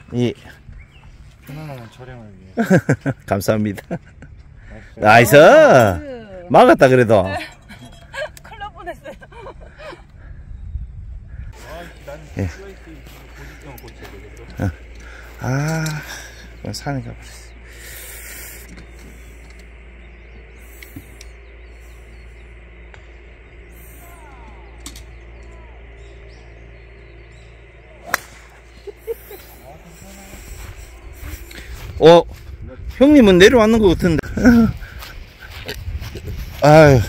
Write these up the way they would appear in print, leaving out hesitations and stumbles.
예. 편안한 촬영을 위해. 감사합니다. 나이스! 막았다, 그래도. 큰일 날 뻔했어요. 예. 아, 산에 가버렸어. 형님은 내려왔는 것 같은데. 아유.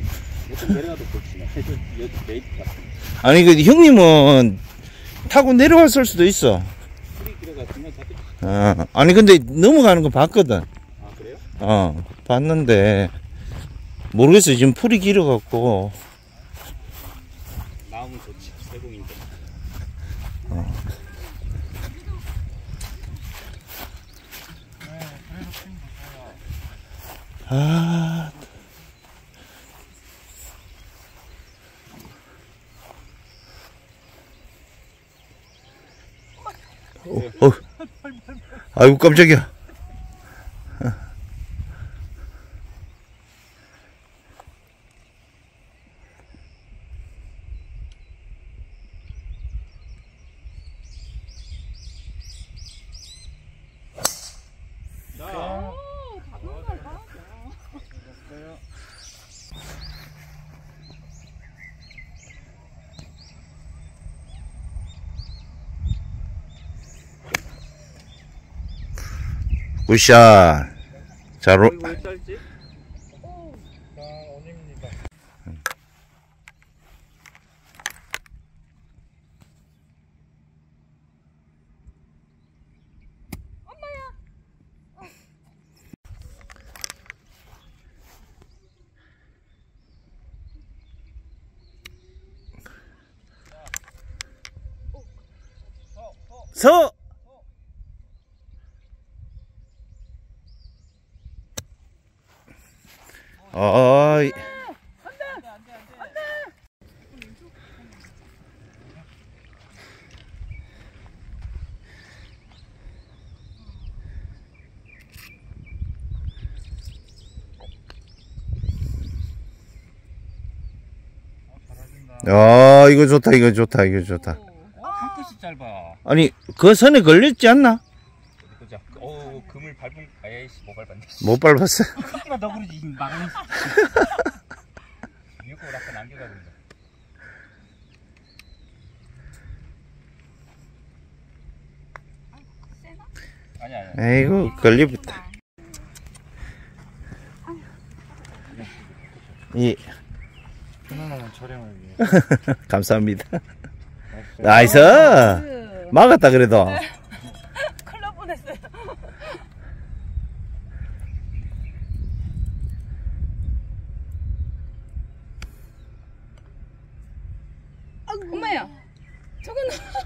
아니, 그, 형님은 타고 내려왔을 수도 있어. 아니, 근데 넘어가는 거 봤거든. 아, 그래요? 봤는데. 모르겠어요. 지금 풀이 길어갖고. 마음은 좋지, 세공인데. 아. 아이고, 깜짝이야. 굿샷. 잘 올. 서! 어이. 이거 좋다, 이거 좋다, 이거 좋다. 한 끝이 짧아. 아니, 그 선에 걸렸지 않나? 보자. 금을 밟은, 아이씨, 못 밟았네. 못 밟았어. 크기만 더 그러지, 막은. 이거 약간 남겨가고 있네. 아니야. 에이구, 걸려붙다. 예. 편안한 촬영을 위해. 감사합니다. 나이스! 막았다, 그래도. 큰일 날 뻔했어요. 엄마야, 저건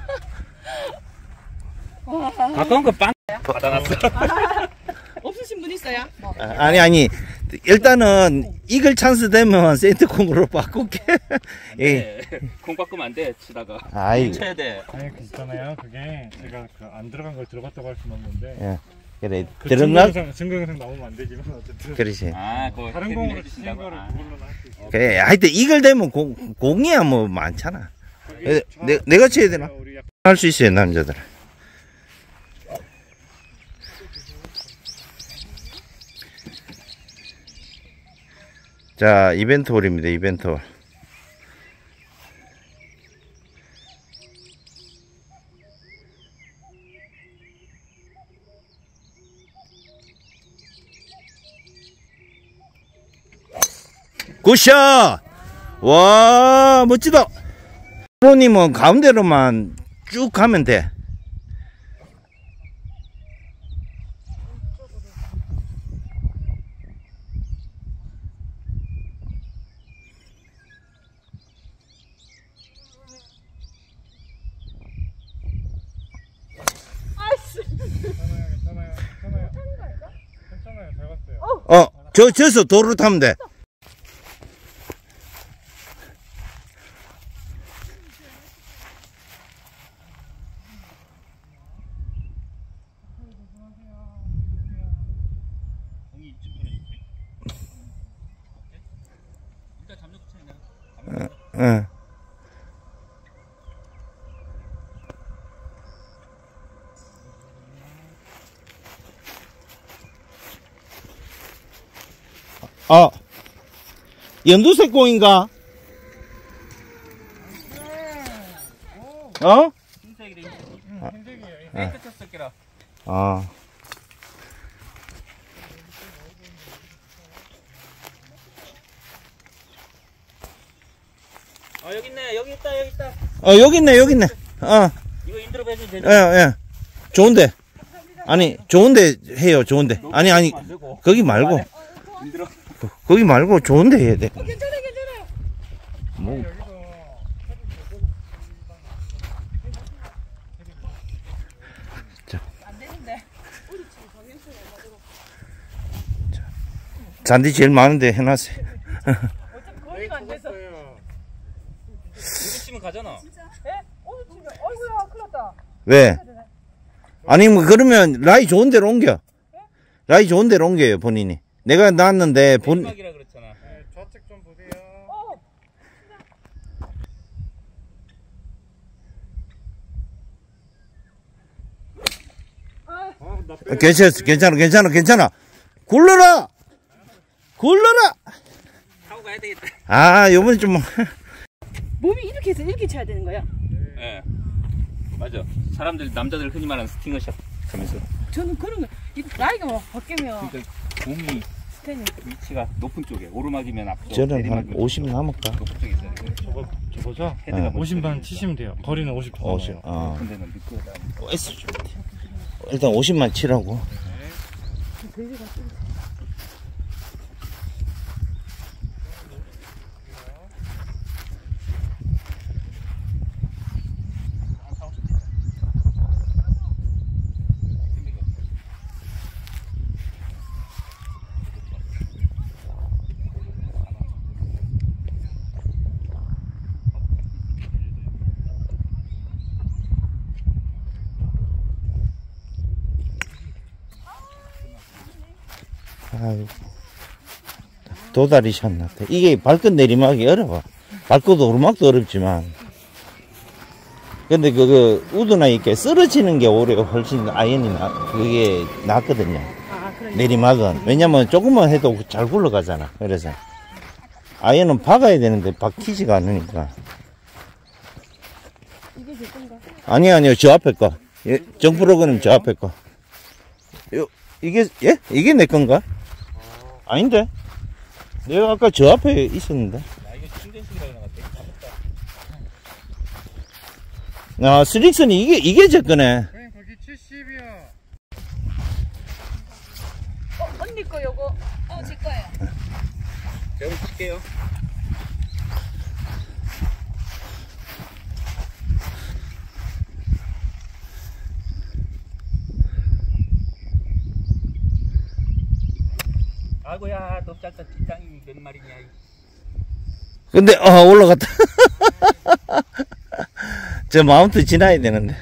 가까운 거 빵! 받아놨어. 없으신 분 있어요? 아니. 일단은, 이글 찬스 되면 센트콩으로 바꿀게. 예. 공 바꾸면 안 돼, 치다가. 아이고. 쳐야 돼. 아니 그 있잖아요. 그게 제가 안 들어간 걸 들어갔다고 할 수는 없는데. 예. 그래, 그 들어가? 증거 영상 나오면 안 되지만 어쨌든. 그렇지. 그거 다른 공으로 치신 거를 그걸로는 할 수 있어. 그래, 하여튼 이글 되면 공이야 뭐 많잖아. 내가 쳐야 되나? 할 수 있어요, 남자들. 자, 이벤트 홀입니다, 이벤트 홀. 굿샷! 와, 멋지다! 프로님은 가운데로만 쭉 가면 돼. 괜찮아요. 잘 갔어요. 저서 도로 타면 돼. 응. 아, 연두색 공인가? 어? 흰색이래. 흰색이에요. 맨 끝에 쓸게라. 아. 여기 있네. 여기 있다. 여기 있다. 여기 있네, 여기 있네. 이거 인드롭 해주면 되죠? 예. 좋은데. 아니, 좋은데 해요, 좋은데. 아니, 안 되고. 거기 말고. 인드롭. 거기 말고 좋은데 해야 돼. 괜찮아요. 뭐. 안 되는데. 잔디 제일 많은데 해놨어요. 어차피 거리가 안 돼서. 이거 치면 가잖아. 예? 오늘 치면 어이구야 큰일 났다. 왜? 아니, 뭐, 그러면 라이 좋은 데로 옮겨. 라이 좋은 데로 옮겨요, 본인이. 내가 놨는데, 내리막이라 그랬잖아. 네, 좌측 좀 보세요. 나 빼. 괜찮아. 굴러라! 타고 가야 되겠다. 아, 요번에 좀, 몸이 이렇게 해서 이렇게 쳐야 되는 거야? 예. 맞아. 사람들, 남자들 흔히 말하는 스팅어샷 하면서. 저는 그런 거 나이가 막 바뀌면 그러니까 공이 스탠이 위치가 높은 쪽에 오르막이면 앞서. 저는 한 내리막이면 50 남을까? 높은 쪽에 있어야 돼. 저거죠? 헤드가 50만 치시면 돼요. 거리는 50. 50, 높은 데는 미끄러다. 일단 50만 치라고. 아이고. 도다리 샷 났다. 이게 발끝 내리막이 어려워. 발끝도 오르막도 어렵지만. 근데 우드나 이렇게 쓰러지는 게 오히려 훨씬 그게 낫거든요. 그러니까. 내리막은. 왜냐면 조금만 해도 잘 굴러가잖아. 그래서. 아이언은 박아야 되는데 박히지가 않으니까. 이게 제 건가? 아니요. 저 앞에 거. 예, 정프로그램 저 앞에 거. 이게 내 건가? 아닌데? 내가 아까 저 앞에 있었는데. 이거 충전식이라 그런 것 아, 스릭슨이 이게 제 거네. 그냥 거기 70이야. 언니 거 요거 제 거예요. 제가 칠게요. 아이고야, 너 짧다. 뒷땅이 몇 마리냐. 근데, 올라갔다. 저 마운트 지나야 되는데.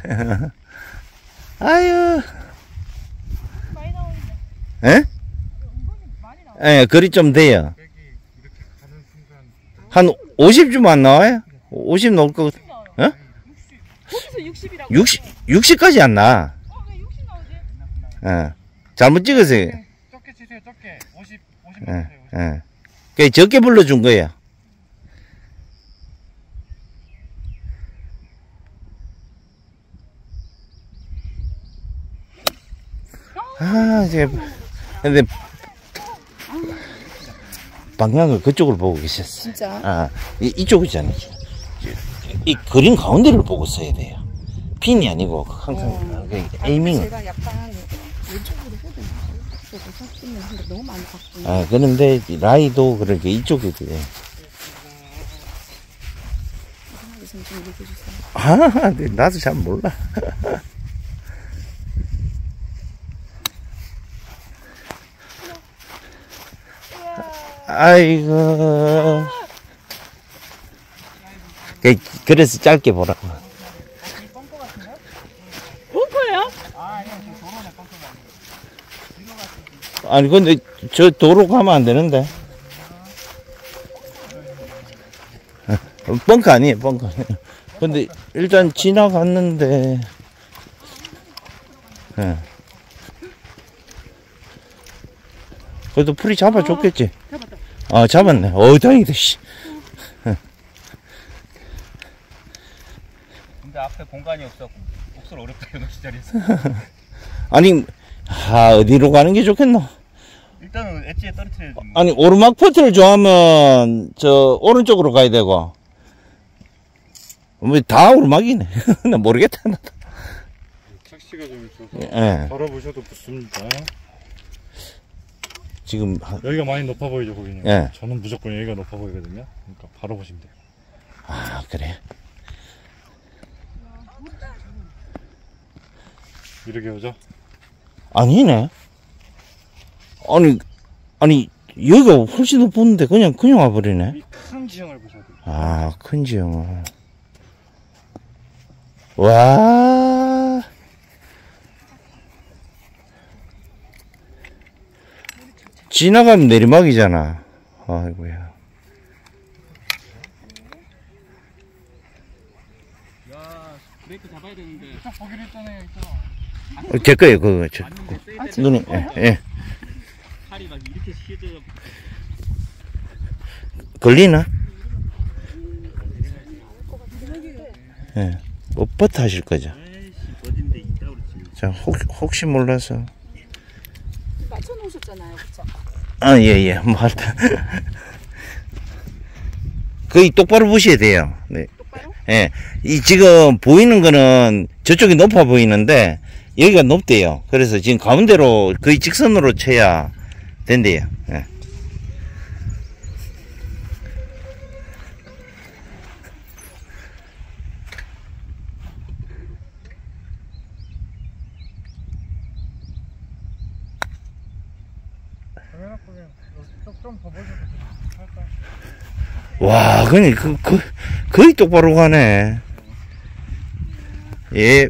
아유. 많이 나오는데. 예? 은근히 많이 나와. 예, 거리 좀 돼요. 여기 이렇게 가는 순간 한 50쯤 안 나와요? 50 나올 것 같아. 어? 60. 거기서 60이라고. 60까지 안 나. 왜 60 나오지? 잘못 찍으세요. 적게 치세요. 적게. 50 예, 넣으세요. 예. 그 적게 불러준 거예요. 근데, 방향을 그쪽을 보고 계셨어. 진짜? 이쪽이잖아요. 이 그림 가운데를 보고 써야 돼요. 핀이 아니고, 항상, 에이밍. 제가 약간 왼쪽으로 해도 괜찮겠는데 너무 많이 바꾸네. 그런데, 라이도 그렇게 이쪽에 돼. 좀 얘기해주세요. 나도 잘 몰라. 아이고. 그래서 짧게 보라고. 벙커예요? 아니, 근데 저 도로 가면 안 되는데. 벙커 아니에요, 벙커. 근데 일단 지나갔는데, 예. 그래도 풀이 잡아줬겠지. 잡았다. 아, 잡았네. 다행이다, 씨. 근데 앞에 공간이 없어. 목소리 어렵다, 이거 자리에서. 아니, 어디로 가는 게 좋겠노? 일단은 엣지에 떨어뜨려야 돼. 아니, 오르막 퍼트를 좋아하면, 오른쪽으로 가야 되고. 뭐, 다 오르막이네. 나 모르겠다. 착시가 좀 있어서 예. 바로 보셔도 붙습니다. 지금, 여기가 많이 높아 보이죠, 고객님? 예. 저는 무조건 여기가 높아 보이거든요. 그러니까 바로 보시면 돼요. 그래. 이렇게 오죠? 아니네. 아니, 여기가 훨씬 높은데 그냥 와버리네. 이 큰 지형을 보셔야 돼요. 큰 지형을. 와. 지나가면 내리막이잖아. 아이고야. 야, 브레이크 잡아야 되는데. 딱 보기로 했잖아요, 제 거예요, 그거. 눈이, 예. 팔이 막 이렇게 휘어져. 걸리나? 예. 뻣뻣 하실 거죠. 에이씨, 어딘데 있다 그랬지. 자, 혹시 몰라서. 맞춰놓으셨잖아요, 그쵸? 예. 뭐, 하여튼. 거의 똑바로 보셔야 돼요. 네. 똑바로? 예. 지금 보이는 거는 저쪽이 높아 보이는데, 여기가 높대요. 그래서 지금 가운데로 거의 직선으로 쳐야 된대요. 예. 좀더 보셔도 돼요. 살짝. 와, 그니, 거의 똑바로 가네. 예.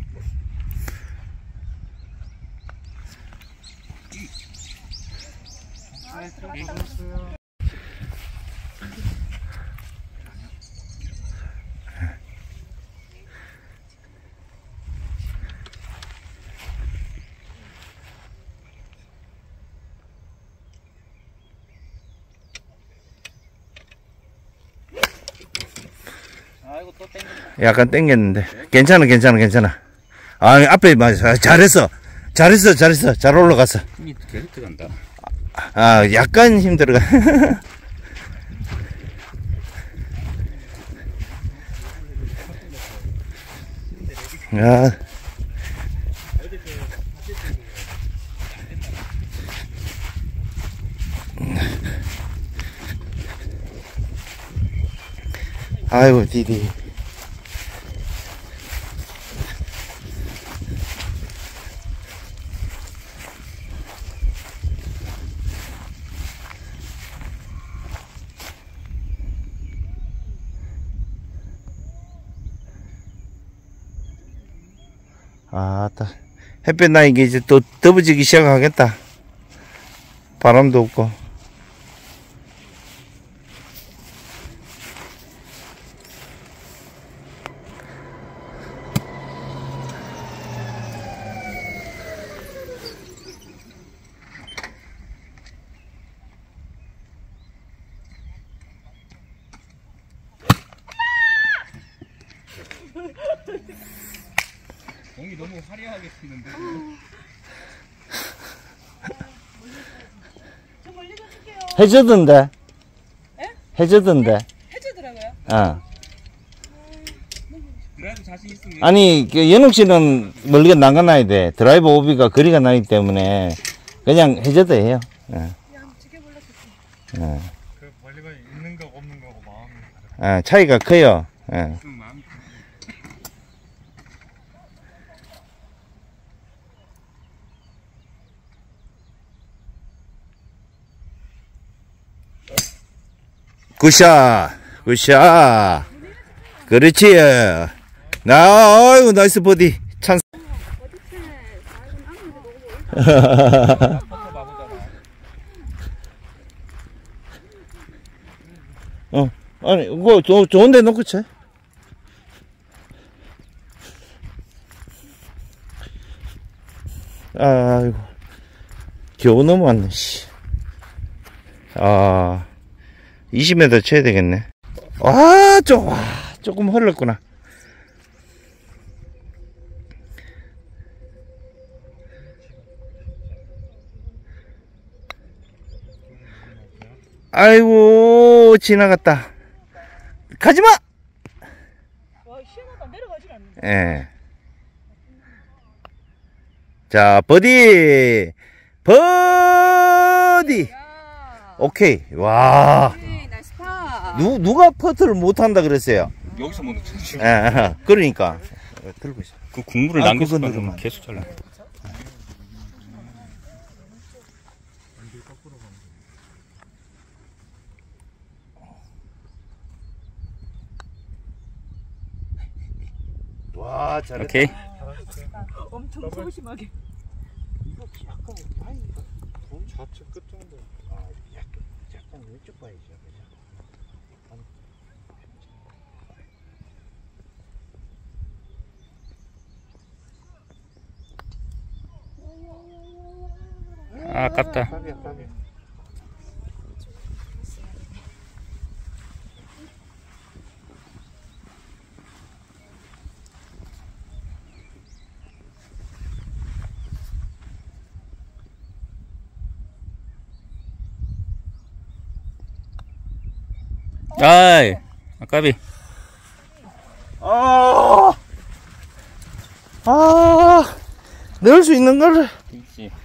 아이고, 또 땡겨. 약간 땡겼는데. 괜찮아. 앞에 맞아. 잘했어. 잘 올라갔어. 힘이 계속 들어간다. 약간 힘들어가. 아이고, 디디. 햇볕 나 이게 이제 또 더워지기 시작하겠다. 바람도 없고. 공이 너무 화려하게 튀는데. 저 멀리 가줄게요. 해저드인데? 예? 해저드인데? 해주더라고요. 그래도 자신 있으면. 아니, 연욱 씨는 멀리가 나가놔야 돼. 드라이버 오비가 거리가 나기 때문에 그냥 해저드예요. 그냥 지켜볼라. 그 멀리가 있는 거 없는 거고 마음이 다르다. 차이가 커요. 예. 마음이 굿샷. 그렇지. 아이고, 나이스 버디. 찬스. 아니, 그거 좋은 데 놓고 쳐. 아이고. 겨우 넘어왔네, 씨. 20m 쳐야 되겠네. 조금 흘렀구나. 아이고, 지나갔다. 가지마! 와, 시원하다. 내려가질 않네. 예. 자, 버디! 버디! 야. 오케이. 와. 네, 나이스 파. 누가 퍼트를 못한다 그랬어요? 여기서 못 놓쳤지. 예, 그러니까. 들고 있어. 그 국물을 아, 남겼을 그건 거면 누르면 계속 잘라. 와, 잘했다. 오케이. 엄청 소심하게. 이거 약간, 아니, 돈 좌측 끝 정도. 약간 왼쪽 봐야죠. 아깝다. 까비야. 아이, 아까비. 넣을 수 있는 걸. 있지.